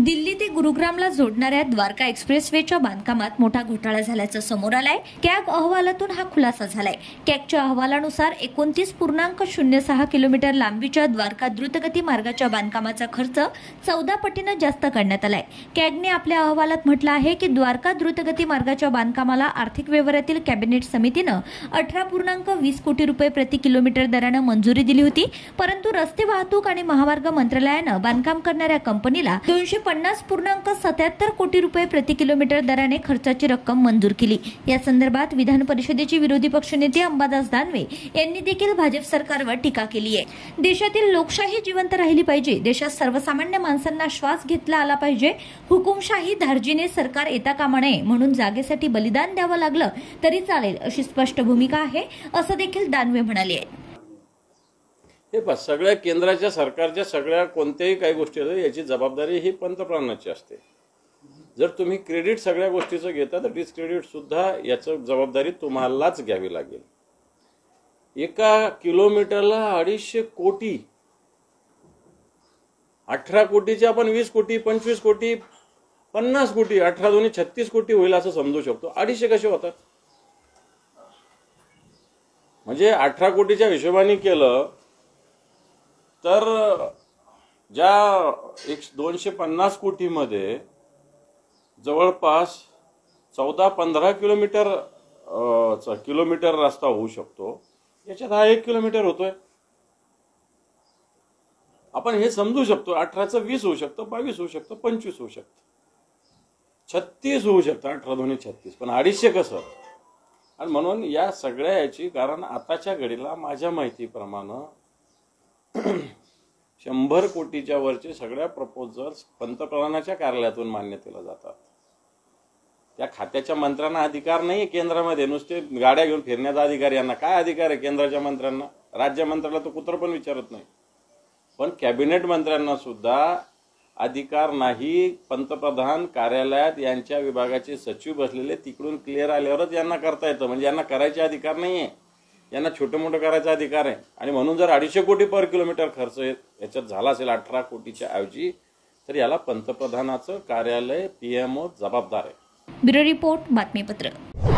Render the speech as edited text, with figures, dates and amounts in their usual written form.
दिल्ली ते गुरुग्रामला जोडणाऱ्या द्वारका एक्सप्रेसवेच्या बांधकामात मोठा घोटाळा झाल्याचं समोर आलंय। कॅग अहवालातून हा खुलासा झालाय। कॅगच्या अहवालानुसार 29.06 किलोमीटर लांबीच्या द्वारका द्रुतगती मार्गाच्या बांधकामाचा खर्च 14 पटीने जास्त करण्यात आलाय। कॅगने आपल्या अहवालात म्हटलं आहे की द्वारका द्रुतगती मार्गाच्या बांधकामाला आर्थिक व्यवहारातील कॅबिनेट समितीनं 18.20 कोटी रुपये प्रति किलोमीटर दराने मंजुरी दिली होती, परंतु रस्ते वाहतूक आणि महामार्ग मंत्रालयानं बांधकाम करणाऱ्या कंपनीला 250.77 कोटी रुपये प्रति किलोमीटर दराने खर्चाची रक्कम मंजूर केली। या संदर्भात विधान परिषदेचे विरोधी पक्षनेते अंबादास दानवे यांनी देखील भाजप सरकारवर टीका केली आहे। देशातील लोकशाही जिवंत राहिली पाहिजे, देशात सर्वसामान्य माणसांना श्वास घेतला आला पाहिजे, हुकुमशाही धार्जिने सरकार येता कामा नये म्हणून जागेसाठी बलिदान द्यावं लागलं तरी चालेल अशी स्पष्ट भूमिका आहे, असं देखील दानवे म्हणाले आहे। हे सगळ्या केंद्राच्या सरकारच्या सगळ्या कोणत्याही काही गोष्टी याची जबाबदारी ही पंतप्रधानाची असते। जर तुम्ही क्रेडिट सगळ्या गोष्टीचं घेता तर डिस्क्रेडिट सुद्धा याचं जबाबदारी तुम्हालाच घ्यावी लागेल। एका किलोमीटरला 250 कोटी, 18 कोटीचे आपण 20 कोटी, 25 कोटी, 50 कोटी, 18 दोन्ही 36 कोटी होईल असं समजू शकतो। 250 कसे होतात? म्हणजे 18 कोटीच्या हिशोबाने केलं तर ज्या 250 कोटीमध्ये जवळपास 14-15 किलोमीटर रस्ता होऊ शकतो, याच्यात हा 1 किलोमीटर होतोय। आपण हे समजू शकतो। 18चं 20 होऊ शकतं, 22 होऊ शकतं, 25 होऊ शकतं, 36 होऊ शकतं, 18 दोन्ही 36, पण 250 कसं? आणि म्हणून या सगळ्या याची कारण आताच्या घडीला माझ्या माहितीप्रमाणे 100 कोटीच्या वरचे सगळ्या प्रपोजल्स पंतप्रधानाच्या कार्यालयातून मान्यतेला जातात। त्या खात्याच्या मंत्र्यांना अधिकार नाही केंद्रामध्ये, नुसते गाड्या घेऊन फिरण्याचा अधिकार यांना काय अधिकार आहे केंद्राच्या मंत्र्यांना? राज्यमंत्र्याला तो कुत्र पण विचारत नाही, पण कॅबिनेट मंत्र्यांना सुद्धा अधिकार नाही। पंतप्रधान कार्यालयात यांच्या विभागाचे सचिव बसलेले, तिकडून क्लिअर आल्यावरच यांना करता येतं, म्हणजे यांना करायचे अधिकार नाहीये, यांना छोटे मोठं करायचा अधिकार आहे। आणि म्हणून जर 250 कोटी पर किलोमीटर खर्च याच्यात झाला असेल 18 कोटीच्या ऐवजी, तर याला पंतप्रधानाचं कार्यालय PMO जबाबदार आहे। ब्युरो रिपोर्ट, बातमीपत्र।